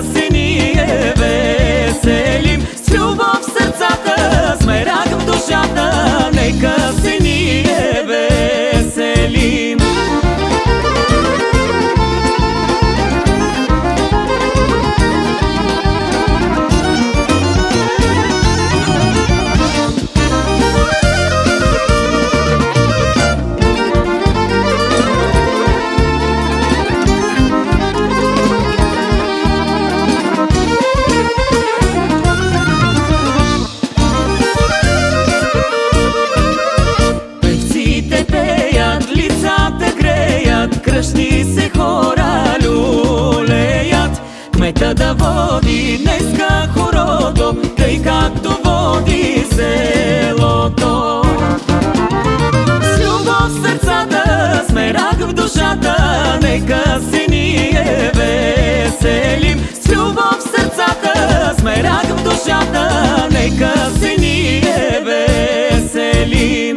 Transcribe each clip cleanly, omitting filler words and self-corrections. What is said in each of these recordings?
нека си ние веселим. С любов в сърцата, с мерак в душата, нека си ние веселим. Кръщни се хора люлеят, кмета да води днеска хорото, тъй както води селото. С любов в сърцата, с мерак в душата, нека си ние веселим. С любов в сърцата, с мерак в душата, нека си ние веселим.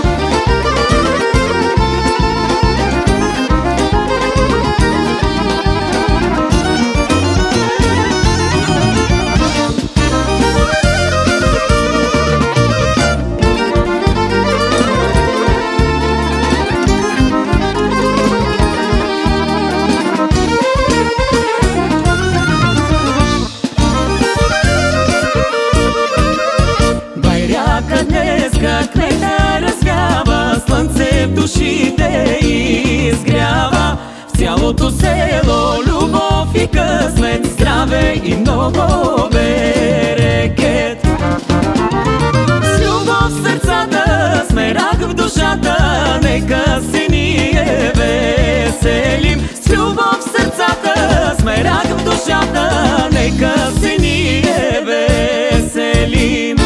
Кмета развява, слънце в душите изгрява. В цялото село любов и късмет, здраве и много берекет. С любов в сърцата, с мерак в душата, нека си ние веселим. С любов в сърцата, с мерак в душата, нека си ние веселим.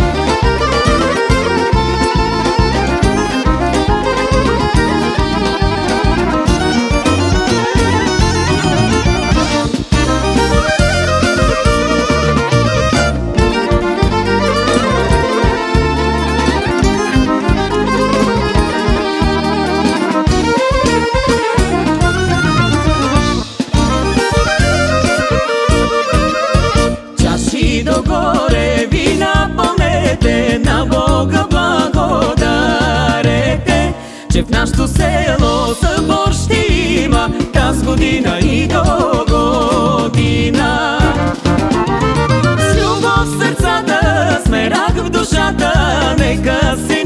Догоре ви напомнете, на Бога благодарете, че в нашото село събор ще има таз година и до година. С любов в сърцата, с мерак в душата, нека си